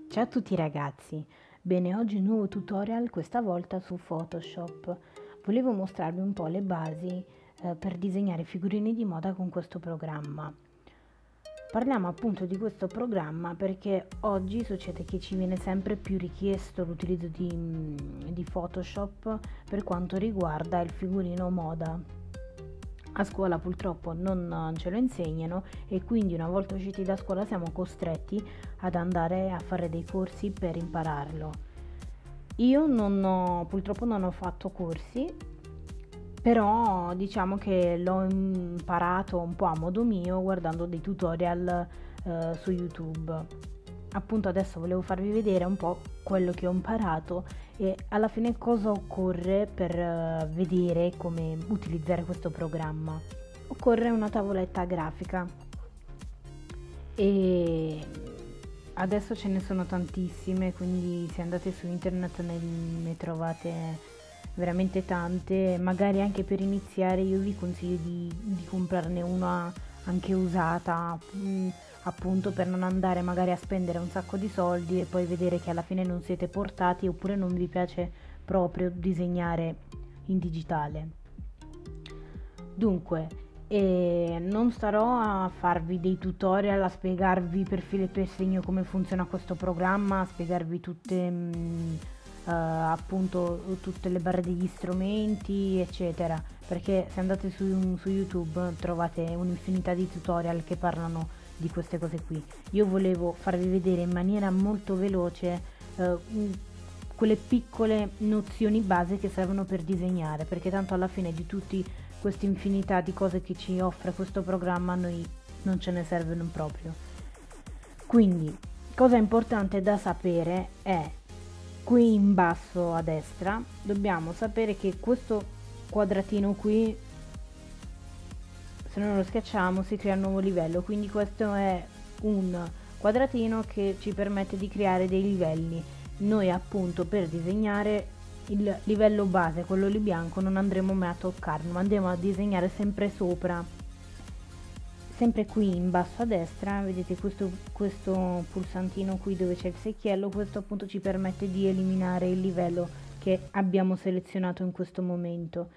Ciao a tutti ragazzi, bene oggi un nuovo tutorial, questa volta su Photoshop. Volevo mostrarvi un po' le basi per disegnare figurine di moda con questo programma. Parliamo appunto di questo programma perché oggi succede che ci viene sempre più richiesto l'utilizzo di Photoshop per quanto riguarda il figurino moda. A scuola purtroppo non ce lo insegnano e quindi una volta usciti da scuola siamo costretti ad andare a fare dei corsi per impararlo. Io purtroppo non ho fatto corsi, però diciamo che l'ho imparato un po' a modo mio guardando dei tutorial su YouTube. Appunto adesso volevo farvi vedere un po' quello che ho imparato e alla fine cosa occorre per vedere come utilizzare questo programma. Occorre una tavoletta grafica e adesso ce ne sono tantissime, quindi se andate su internet ne trovate veramente tante. Magari anche per iniziare io vi consiglio di comprarne una anche usata, appunto per non andare magari a spendere un sacco di soldi e poi vedere che alla fine non siete portati oppure non vi piace proprio disegnare in digitale. Dunque, non starò a farvi dei tutorial, a spiegarvi per filo e per segno come funziona questo programma, a spiegarvi appunto tutte le barre degli strumenti eccetera, perché se andate su YouTube trovate un'infinità di tutorial che parlano di queste cose qui. Io volevo farvi vedere in maniera molto veloce quelle piccole nozioni base che servono per disegnare, perché tanto alla fine di tutti questa infinità di cose che ci offre questo programma a noi non ce ne servono proprio. Quindi cosa importante da sapere è qui in basso a destra dobbiamo sapere che questo quadratino qui, se noi lo schiacciamo, si crea un nuovo livello, quindi questo è un quadratino che ci permette di creare dei livelli. Noi appunto per disegnare il livello base, quello lì bianco, non andremo mai a toccarlo, ma andremo a disegnare sempre sopra. Sempre qui in basso a destra vedete questo pulsantino qui dove c'è il secchiello, questo appunto ci permette di eliminare il livello che abbiamo selezionato in questo momento.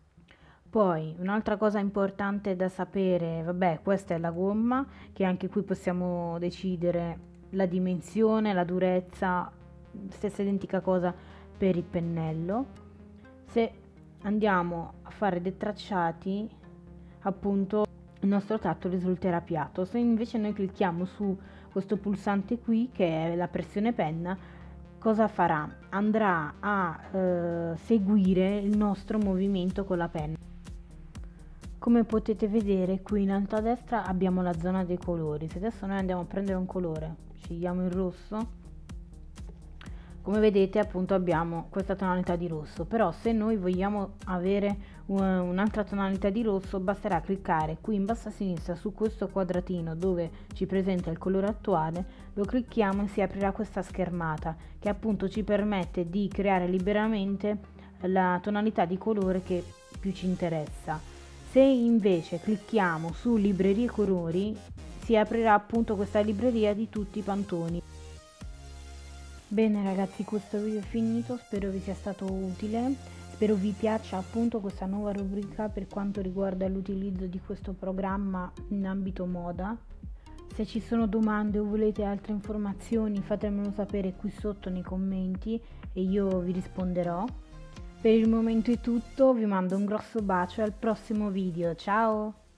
Poi un'altra cosa importante da sapere, vabbè, questa è la gomma, che anche qui possiamo decidere la dimensione, la durezza, stessa identica cosa per il pennello. Se andiamo a fare dei tracciati, appunto il nostro tratto risulterà piatto. Se invece noi clicchiamo su questo pulsante qui, che è la pressione penna, cosa farà? Andrà a seguire il nostro movimento con la penna. Come potete vedere qui in alto a destra abbiamo la zona dei colori. Se adesso noi andiamo a prendere un colore, scegliamo il rosso, come vedete appunto abbiamo questa tonalità di rosso, però se noi vogliamo avere un'altra tonalità di rosso basterà cliccare qui in basso a sinistra su questo quadratino dove ci presenta il colore attuale, lo clicchiamo e si aprirà questa schermata che appunto ci permette di creare liberamente la tonalità di colore che più ci interessa. Se invece clicchiamo su librerie colori si aprirà appunto questa libreria di tutti i pantoni. Bene ragazzi, questo video è finito, spero vi sia stato utile, spero vi piaccia appunto questa nuova rubrica per quanto riguarda l'utilizzo di questo programma in ambito moda. Se ci sono domande o volete altre informazioni fatemelo sapere qui sotto nei commenti e io vi risponderò. Per il momento è tutto, vi mando un grosso bacio e al prossimo video, ciao!